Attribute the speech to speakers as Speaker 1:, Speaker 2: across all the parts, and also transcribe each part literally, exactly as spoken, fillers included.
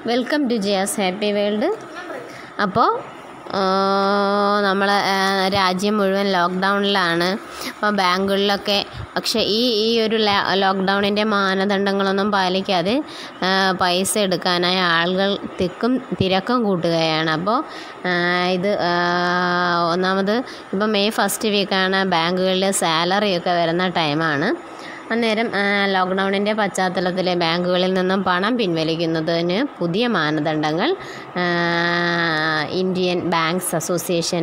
Speaker 1: Welcome to Jiyas happy world. അപ്പോൾ നമ്മൾ രാജ്യം മുഴുവൻ ലോക്ക്ഡൗണിലാണ്. അപ്പോൾ ബാങ്കുകളിലൊക്കെ പക്ഷേ ഈ ഈ ഒരു ലോക്ക്ഡൗണിൻ്റെ മാനദണ്ഡങ്ങളൊന്നും പാലിക്കാതെ പൈസ എടുക്കാനായി ആളുകൾ തിക്കും തിരക്കും കൂട്ടുകയാണ്. അപ്പോൾ ഇത് ഒന്നാമത് ഇപ്പോൾ മെയ് ഫസ്റ്റ് വീക്കാണ്, ബാങ്കുകളിൽ സാലറിയൊക്കെ വരുന്ന ടൈമാണ്. അന്നേരം ലോക്ക്ഡൗണിൻ്റെ പശ്ചാത്തലത്തിൽ ബാങ്കുകളിൽ നിന്നും പണം പിൻവലിക്കുന്നതിന് പുതിയ മാനദണ്ഡങ്ങൾ ഇന്ത്യൻ ബാങ്ക്സ് അസോസിയേഷൻ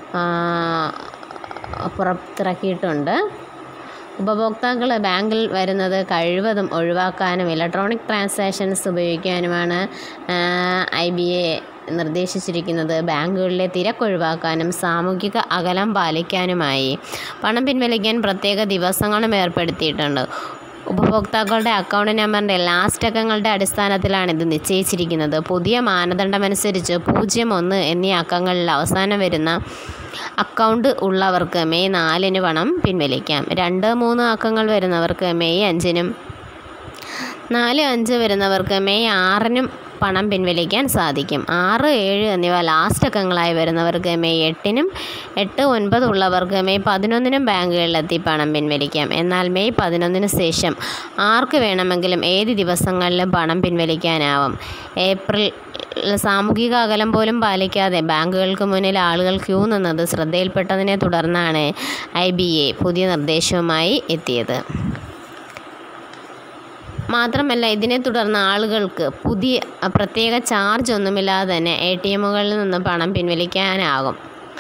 Speaker 1: പുറത്തിറക്കിയിട്ടുണ്ട്. ഉപഭോക്താക്കൾ ബാങ്കിൽ വരുന്നത് കഴിവതും ഒഴിവാക്കാനും ഇലക്ട്രോണിക് ട്രാൻസാക്ഷൻസ് ഉപയോഗിക്കാനുമാണ് ഐ ബി എ നിർദ്ദേശിച്ചിരിക്കുന്നത്. ബാങ്കുകളിലെ തിരക്കൊഴിവാക്കാനും സാമൂഹിക അകലം പാലിക്കാനുമായി പണം പിൻവലിക്കാൻ പ്രത്യേക ദിവസങ്ങളും ഏർപ്പെടുത്തിയിട്ടുണ്ട്. ഉപഭോക്താക്കളുടെ അക്കൗണ്ട് നമ്പറിൻ്റെ ലാസ്റ്റ് അക്കങ്ങളുടെ അടിസ്ഥാനത്തിലാണ് ഇത് നിശ്ചയിച്ചിരിക്കുന്നത്. പുതിയ മാനദണ്ഡമനുസരിച്ച് പൂജ്യം ഒന്ന് എന്നീ അക്കങ്ങളിൽ അവസാനം വരുന്ന അക്കൗണ്ട് ഉള്ളവർക്ക് മെയ് നാലിന് പണം പിൻവലിക്കാം. രണ്ട് മൂന്ന് അക്കങ്ങൾ വരുന്നവർക്ക് മെയ് അഞ്ചിനും നാല് അഞ്ച് വരുന്നവർക്ക് മെയ് ആറിനും പണം പിൻവലിക്കാൻ സാധിക്കും. ആറ് ഏഴ് എന്നിവ ലാസ്റ്റ് അക്കങ്ങളായി വരുന്നവർക്ക് മെയ് എട്ടിനും എട്ട് ഒൻപത് ഉള്ളവർക്ക് മെയ് പതിനൊന്നിനും ബാങ്കുകളിലെത്തി പണം പിൻവലിക്കാം. എന്നാൽ മെയ് പതിനൊന്നിന് ശേഷം ആർക്ക് വേണമെങ്കിലും ഏത് ദിവസങ്ങളിലും പണം പിൻവലിക്കാനാവും. ഏപ്രിൽ സാമൂഹിക അകലം പോലും പാലിക്കാതെ ബാങ്കുകൾക്ക് മുന്നിൽ ആളുകൾ ക്യൂ നിന്നത് ശ്രദ്ധയിൽപ്പെട്ടതിനെ തുടർന്നാണ് ഐ ബി എ പുതിയ നിർദ്ദേശവുമായി എത്തിയത്. മാത്രമല്ല, ഇതിനെ തുടർന്ന് ആളുകൾക്ക് പുതിയ പ്രത്യേക ചാർജ് ഒന്നുമില്ലാതെ തന്നെ എ ടി എമ്മുകളിൽ നിന്ന് പണം പിൻവലിക്കാനാകും.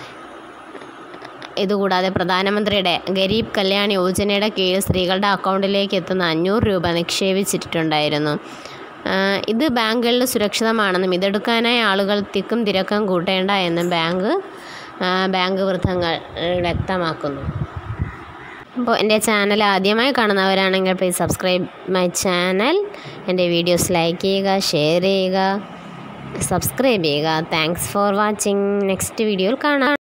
Speaker 1: ഇതുകൂടാതെ പ്രധാനമന്ത്രിയുടെ ഗരീബ് കല്യാൺ യോജനയുടെ കീഴിൽ സ്ത്രീകളുടെ അക്കൗണ്ടിലേക്ക് എത്തുന്ന അഞ്ഞൂറ് രൂപ നിക്ഷേപിച്ചിട്ടുണ്ടായിരുന്നു. ഇത് ബാങ്കുകളിൽ സുരക്ഷിതമാണെന്നും ഇതെടുക്കാനായി ആളുകൾ തിക്കും തിരക്കും കൂട്ടേണ്ട എന്നും ബാങ്ക് ബാങ്ക് വൃത്തങ്ങൾ വ്യക്തമാക്കുന്നു. അപ്പോൾ എൻ്റെ ചാനൽ ആദ്യമായി കാണുന്നവരാണെങ്കിൽ പ്ലീസ് സബ്സ്ക്രൈബ് മൈ ചാനൽ. എൻ്റെ വീഡിയോസ് ലൈക്ക് ചെയ്യുക, ഷെയർ ചെയ്യുക, സബ്സ്ക്രൈബ് ചെയ്യുക. Thanks for watching. നെക്സ്റ്റ് വീഡിയോയിൽ കാണാം.